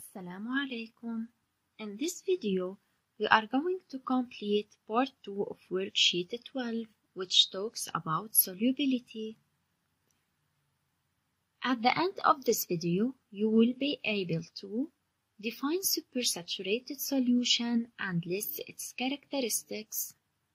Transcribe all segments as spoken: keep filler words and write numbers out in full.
Assalamu alaikum. In this video, we are going to complete part two of worksheet twelve, which talks about solubility. At the end of this video, you will be able to define supersaturated solution and list its characteristics.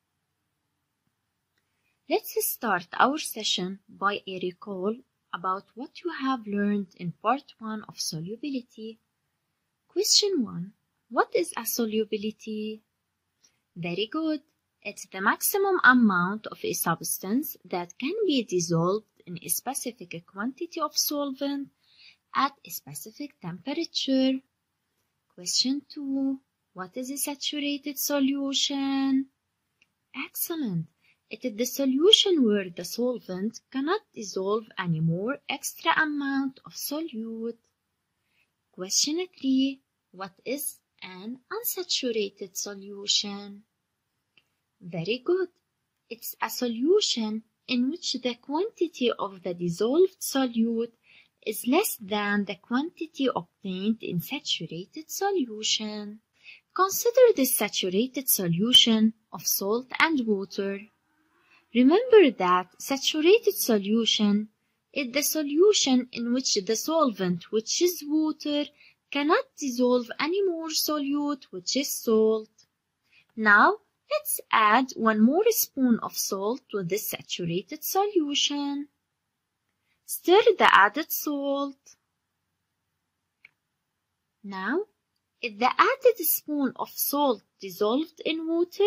Let's start our session by a recall about what you have learned in part one of solubility. Question one. What is a solubility? Very good. It's the maximum amount of a substance that can be dissolved in a specific quantity of solvent at a specific temperature. Question two. What is a saturated solution? Excellent. It is the solution where the solvent cannot dissolve any more extra amount of solute. Question three. What is an unsaturated solution? Very good. It's a solution in which the quantity of the dissolved solute is less than the quantity obtained in saturated solution. Consider this saturated solution of salt and water. Remember that saturated solution is the solution in which the solvent, which is water, cannot dissolve any more solute, which is salt. Now, let's add one more spoon of salt to this saturated solution. Stir the added salt. Now, is the added spoon of salt dissolved in water?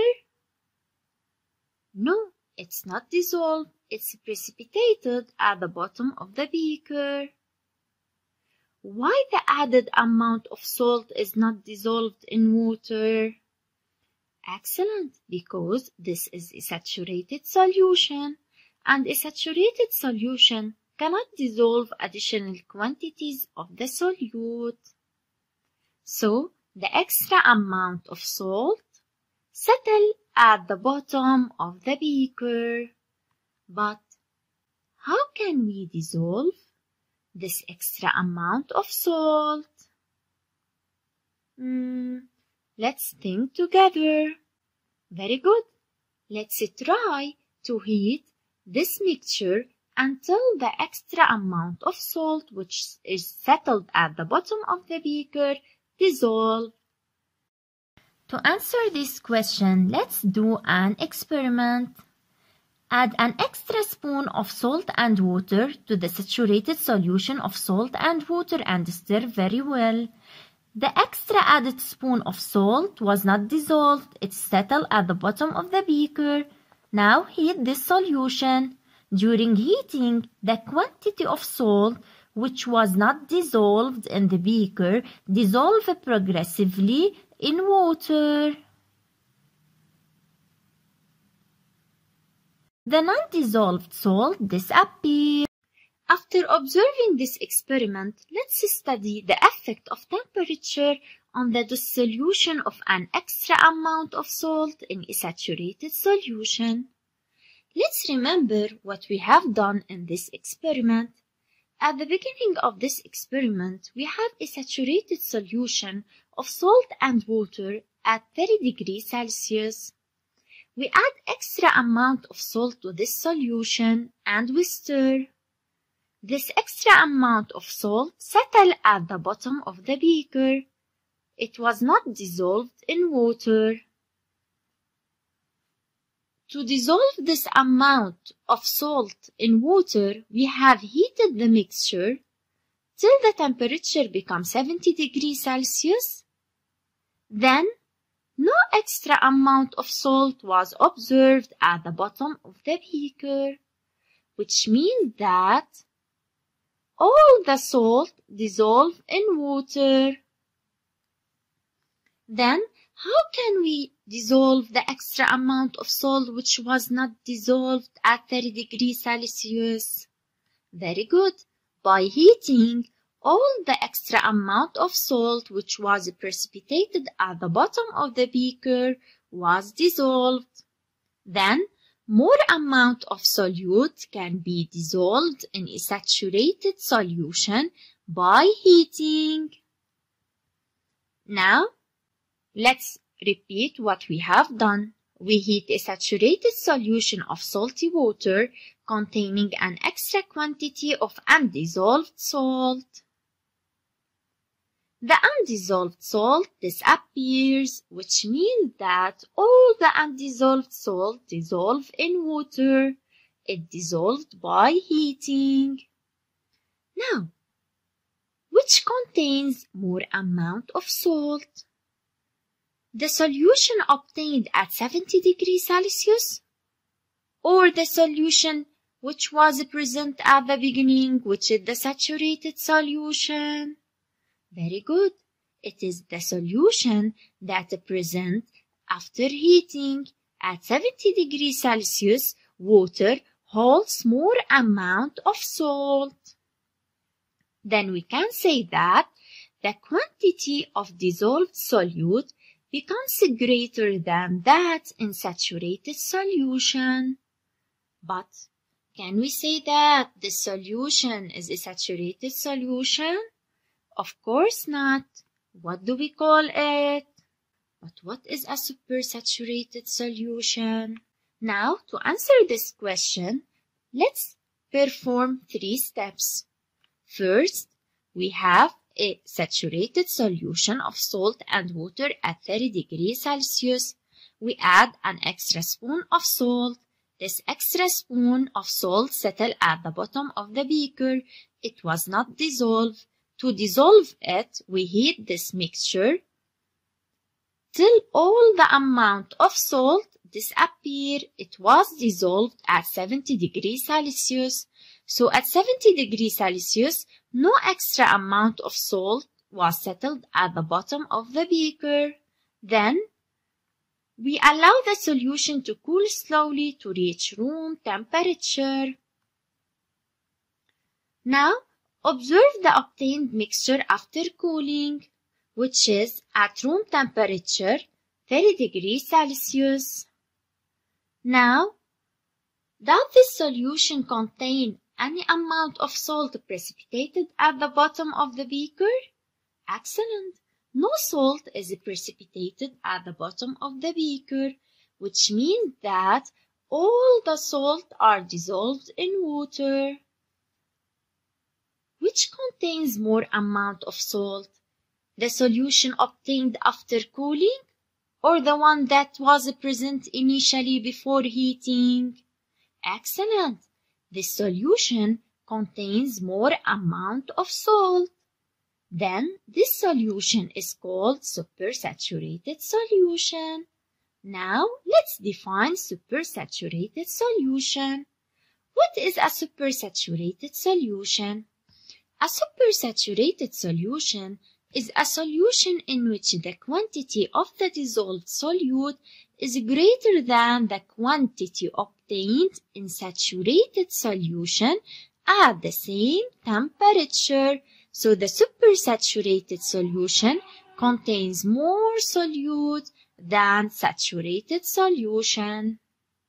No, it's not dissolved. It's precipitated at the bottom of the beaker. Why the added amount of salt is not dissolved in water? Excellent, because this is a saturated solution, and a saturated solution cannot dissolve additional quantities of the solute. So, the extra amount of salt settle at the bottom of the beaker. But how can we dissolve this extra amount of salt? Hmm, let's think together. Very good. Let's try to heat this mixture until the extra amount of salt, which is settled at the bottom of the beaker, dissolve. To answer this question, let's do an experiment. Add an extra spoon of salt and water to the saturated solution of salt and water and stir very well. The extra added spoon of salt was not dissolved. It settled at the bottom of the beaker. Now heat this solution. During heating, the quantity of salt which was not dissolved in the beaker dissolved progressively in water. The non-dissolved salt disappeared. After observing this experiment, let's study the effect of temperature on the dissolution of an extra amount of salt in a saturated solution. Let's remember what we have done in this experiment. At the beginning of this experiment, we have a saturated solution of salt and water at thirty degrees Celsius. We add extra amount of salt to this solution and we stir. This extra amount of salt settled at the bottom of the beaker. It was not dissolved in water. To dissolve this amount of salt in water, we have heated the mixture till the temperature becomes seventy degrees Celsius. Then, no extra amount of salt was observed at the bottom of the beaker, which means that all the salt dissolved in water. Then, how can we dissolve the extra amount of salt which was not dissolved at thirty degrees Celsius? Very good. By heating, all the extra amount of salt which was precipitated at the bottom of the beaker was dissolved. Then, more amount of solute can be dissolved in a saturated solution by heating. Now, let's repeat what we have done. We heat a saturated solution of salty water containing an extra quantity of undissolved salt. The undissolved salt disappears, which means that all the undissolved salt dissolve in water. It dissolved by heating. Now, which contains more amount of salt? The solution obtained at seventy degrees Celsius, or the solution which was present at the beginning, which is the saturated solution? Very good. It is the solution that is present after heating. At seventy degrees Celsius, water holds more amount of salt. Then we can say that the quantity of dissolved solute becomes greater than that in saturated solution. But can we say that the solution is a saturated solution? Of course not. What do we call it? But what is a supersaturated solution? Now, to answer this question, let's perform three steps. First, we have a saturated solution of salt and water at thirty degrees Celsius. We add an extra spoon of salt. This extra spoon of salt settled at the bottom of the beaker. It was not dissolved. To dissolve it, we heat this mixture till all the amount of salt disappear. It was dissolved at seventy degrees Celsius. So at seventy degrees Celsius, no extra amount of salt was settled at the bottom of the beaker. Then, we allow the solution to cool slowly to reach room temperature. Now, observe the obtained mixture after cooling, which is at room temperature, thirty degrees Celsius. Now, does this solution contain any amount of salt precipitated at the bottom of the beaker? Excellent. No salt is precipitated at the bottom of the beaker, which means that all the salt are dissolved in water. Which contains more amount of salt? The solution obtained after cooling, or the one that was present initially before heating? Excellent. This solution contains more amount of salt. Then this solution is called supersaturated solution. Now let's define supersaturated solution. What is a supersaturated solution? A supersaturated solution is a solution in which the quantity of the dissolved solute is greater than the quantity obtained in saturated solution at the same temperature. So the supersaturated solution contains more solute than saturated solution.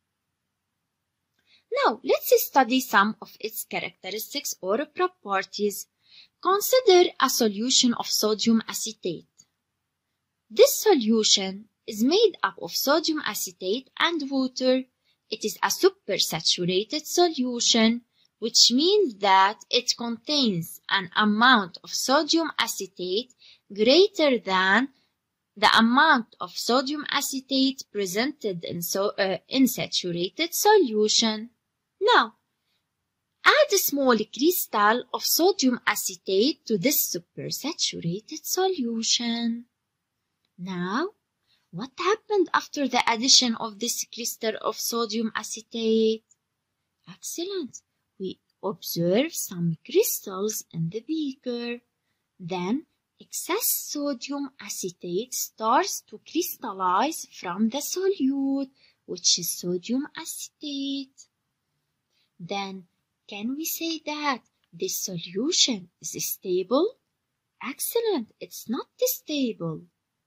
Now, let's study some of its characteristics or properties. Consider a solution of sodium acetate. This solution is made up of sodium acetate and water. It is a supersaturated solution, which means that it contains an amount of sodium acetate greater than the amount of sodium acetate presented in, so, uh, in saturated solution. Now, add a small crystal of sodium acetate to this supersaturated solution. Now, what happened after the addition of this crystal of sodium acetate? Excellent. We observe some crystals in the beaker. Then, excess sodium acetate starts to crystallize from the solute, which is sodium acetate. Then, can we say that this solution is stable? Excellent, it's not stable.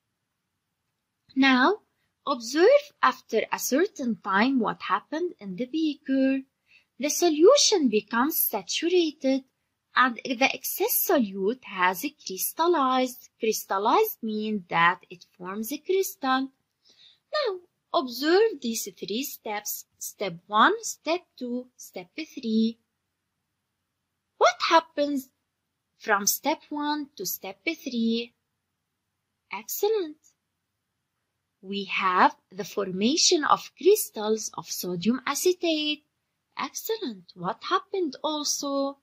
Now, observe after a certain time what happened in the beaker. The solution becomes saturated and the excess solute has crystallized. Crystallized means that it forms a crystal. Now, observe these three steps. Step one, step two, step three. What happens from step one to step three? Excellent. We have the formation of crystals of sodium acetate. Excellent. What happened also?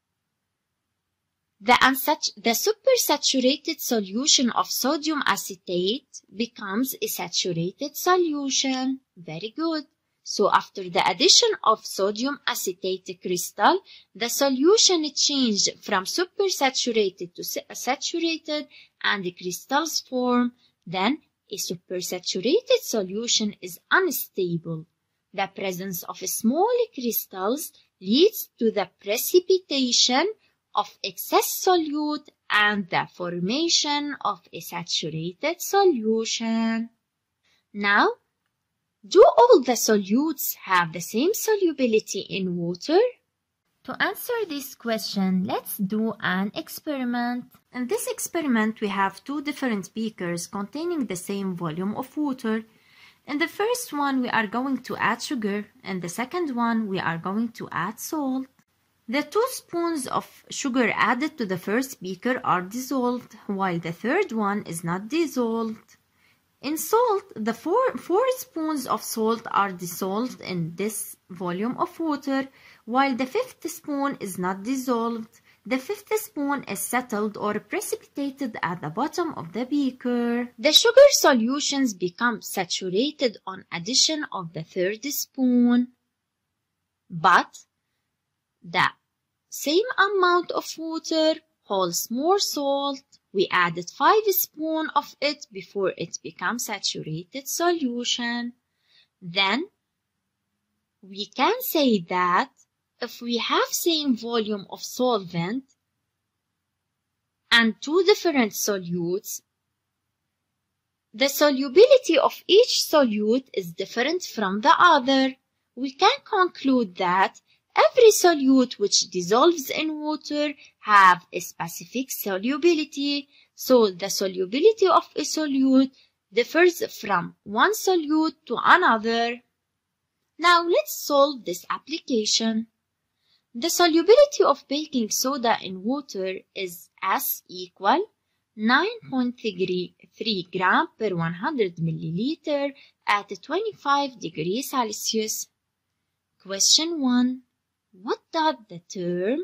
The, unsat- the supersaturated solution of sodium acetate becomes a saturated solution. Very good. So after the addition of sodium acetate crystal, the solution changed from supersaturated to saturated and the crystals form. Then a supersaturated solution is unstable. The presence of small crystals leads to the precipitation of excess solute and the formation of a saturated solution. Now, do all the solutes have the same solubility in water? To answer this question, let's do an experiment. In this experiment, we have two different beakers containing the same volume of water. In the first one, we are going to add sugar, and the second one, we are going to add salt. The two spoons of sugar added to the first beaker are dissolved, while the third one is not dissolved. In salt, the four, four spoons of salt are dissolved in this volume of water, while the fifth spoon is not dissolved. The fifth spoon is settled or precipitated at the bottom of the beaker. The sugar solutions become saturated on addition of the third spoon. But the same amount of water holds more salt. We added five spoons of it before it becomes saturated solution. Then we can say that if we have same volume of solvent and two different solutes, the solubility of each solute is different from the other. We can conclude that every solute which dissolves in water have a specific solubility. So the solubility of a solute differs from one solute to another. Now let's solve this application. The solubility of baking soda in water is S equal nine point three grams per one hundred milliliter at twenty-five degrees Celsius. Question one. What does the term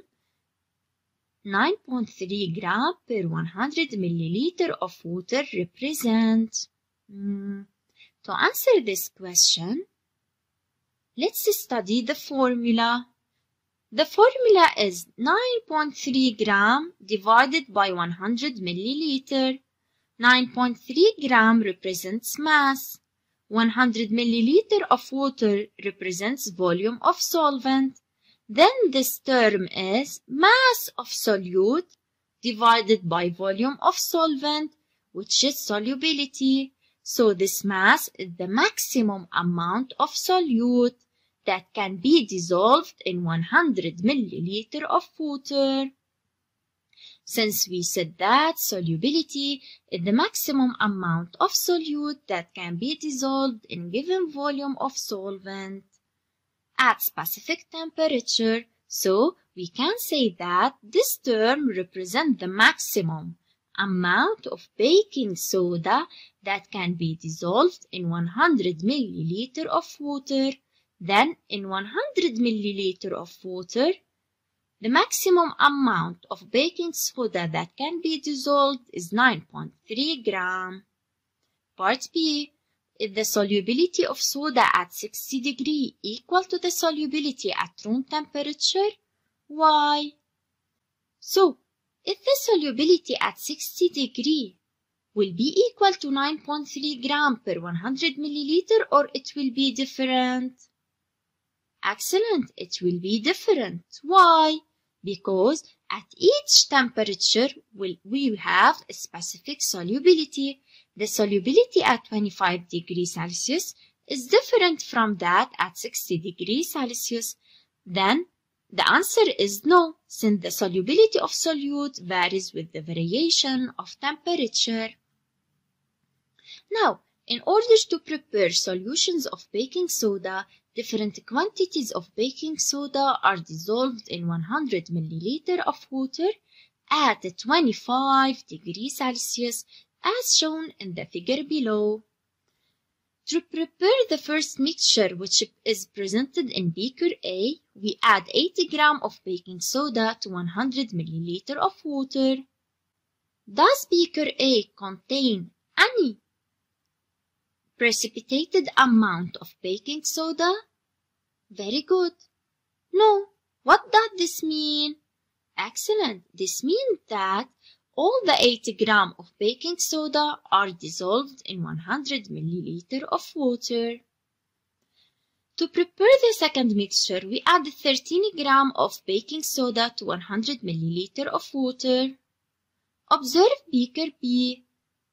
nine point three grams per one hundred milliliter of water represent? Mm. To answer this question, let's study the formula. The formula is nine point three grams divided by one hundred milliliter. nine point three grams represents mass. one hundred milliliter of water represents volume of solvent. Then this term is mass of solute divided by volume of solvent, which is solubility. So this mass is the maximum amount of solute that can be dissolved in one hundred milliliter of water. Since we said that solubility is the maximum amount of solute that can be dissolved in given volume of solvent at specific temperature, so we can say that this term represents the maximum amount of baking soda that can be dissolved in one hundred milliliter of water. Then in one hundred milliliter of water, the maximum amount of baking soda that can be dissolved is nine point three grams. Part B. Is the solubility of soda at sixty degrees equal to the solubility at room temperature? Why? So, if the solubility at sixty degrees will be equal to nine point three grams per one hundred milliliter, or it will be different? Excellent, it will be different. Why? Because at each temperature we will have a specific solubility. The solubility at twenty-five degrees Celsius is different from that at sixty degrees Celsius. Then The answer is no, since the solubility of solute varies with the variation of temperature. Now, in order to prepare solutions of baking soda, different quantities of baking soda are dissolved in one hundred milliliters of water at twenty-five degrees Celsius as shown in the figure below. To prepare the first mixture, which is presented in beaker A, we add eighty grams of baking soda to one hundred milliliters of water. Does beaker A contain any precipitated amount of baking soda? Very good. No. What does this mean? Excellent. This means that all the eighty grams of baking soda are dissolved in one hundred milliliters of water. To prepare the second mixture, we add thirteen grams of baking soda to one hundred milliliters of water. Observe beaker B.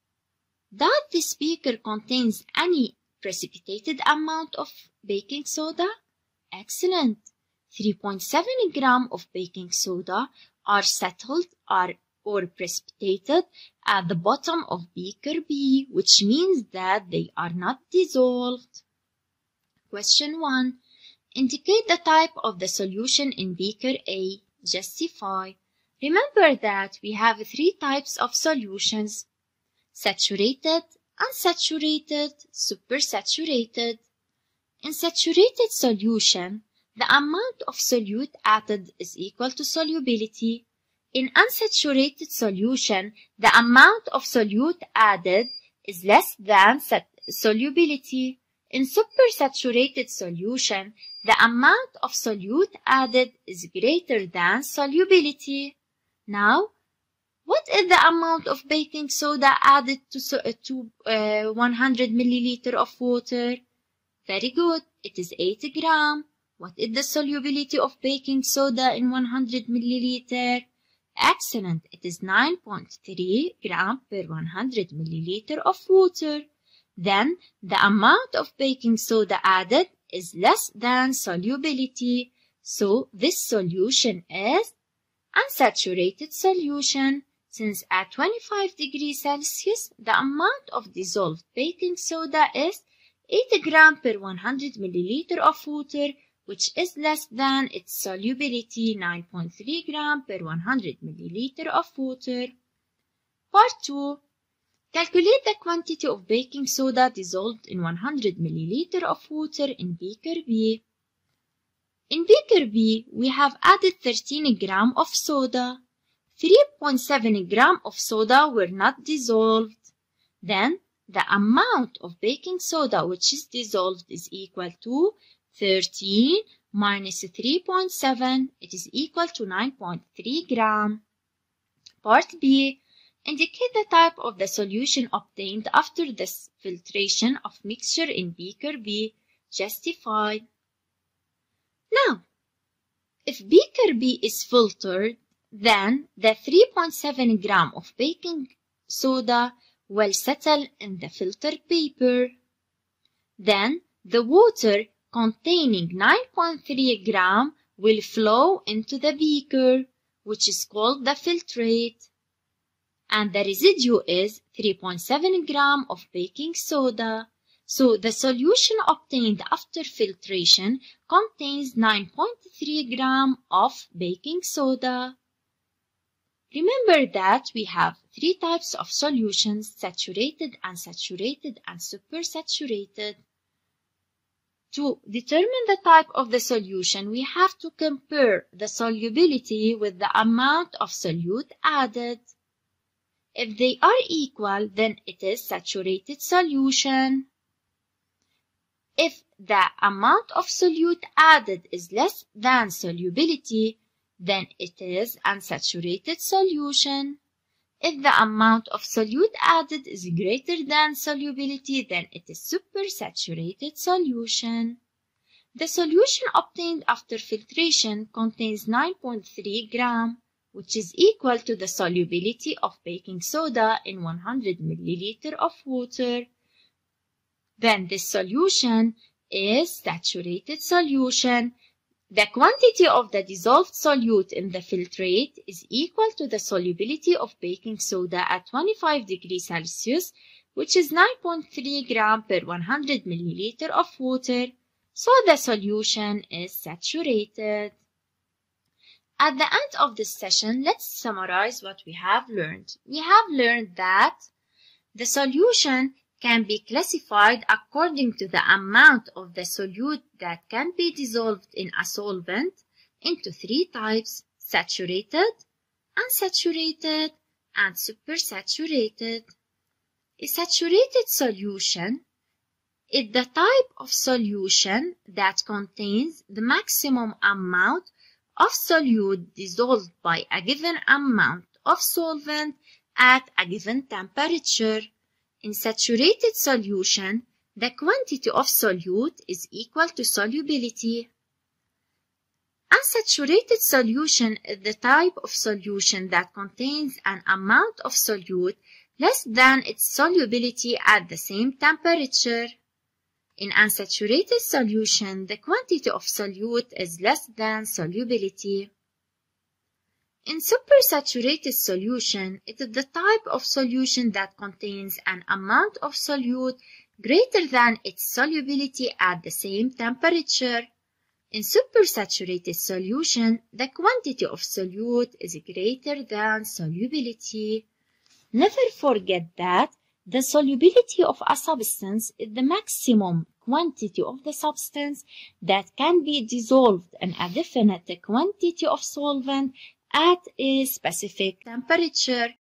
Does this beaker contains any precipitated amount of baking soda? Excellent. three point seven grams of baking soda are settled are or precipitated at the bottom of beaker B, which means that they are not dissolved. Question one. Indicate the type of the solution in beaker A. Justify. Remember that we have three types of solutions: saturated, unsaturated, supersaturated. In saturated solution, the amount of solute added is equal to solubility. In unsaturated solution, the amount of solute added is less than solubility. In supersaturated solution, the amount of solute added is greater than solubility. Now, what is the amount of baking soda added to, to uh, one hundred milliliters of water? Very good. It is eighty grams. What is the solubility of baking soda in one hundred milliliters? Excellent. It is nine point three grams per one hundred milliliters of water. Then, the amount of baking soda added is less than solubility. So, this solution is unsaturated solution. Since at twenty-five degrees Celsius, the amount of dissolved baking soda is eighty grams per one hundred milliliters of water, which is less than its solubility, nine point three grams per one hundred milliliters of water. Part two. Calculate the quantity of baking soda dissolved in one hundred milliliters of water in beaker B. In beaker B, we have added thirteen grams of soda. three point seven grams of soda were not dissolved. Then, the amount of baking soda which is dissolved is equal to thirteen minus three point seven. It is equal to nine point three grams. Part B. Indicate the type of the solution obtained after the filtration of mixture in beaker B. Justify. Now, if beaker B is filtered, then the three point seven grams of baking soda will settle in the filter paper. Then, the water containing nine point three grams will flow into the beaker, which is called the filtrate. And the residue is three point seven grams of baking soda. So the solution obtained after filtration contains nine point three grams of baking soda. Remember that we have three types of solutions: saturated, unsaturated, and supersaturated. To determine the type of the solution, we have to compare the solubility with the amount of solute added. If they are equal, then it is saturated solution. If the amount of solute added is less than solubility, then it is unsaturated solution. If the amount of solute added is greater than solubility, then it is supersaturated solution. The solution obtained after filtration contains nine point three grams, which is equal to the solubility of baking soda in one hundred milliliters of water. Then this solution is saturated solution. The quantity of the dissolved solute in the filtrate is equal to the solubility of baking soda at twenty-five degrees Celsius, which is nine point three grams per one hundred milliliters of water, so the solution is saturated. At the end of this session, let's summarize what we have learned. We have learned that the solution can be classified according to the amount of the solute that can be dissolved in a solvent into three types: saturated, unsaturated, and supersaturated. A saturated solution is the type of solution that contains the maximum amount of solute dissolved by a given amount of solvent at a given temperature. In saturated solution, the quantity of solute is equal to solubility. Unsaturated solution is the type of solution that contains an amount of solute less than its solubility at the same temperature. In unsaturated solution, the quantity of solute is less than solubility. In supersaturated solution, it is the type of solution that contains an amount of solute greater than its solubility at the same temperature. In supersaturated solution, the quantity of solute is greater than solubility. Never forget that the solubility of a substance is the maximum quantity of the substance that can be dissolved in a definite quantity of solvent at a specific temperature.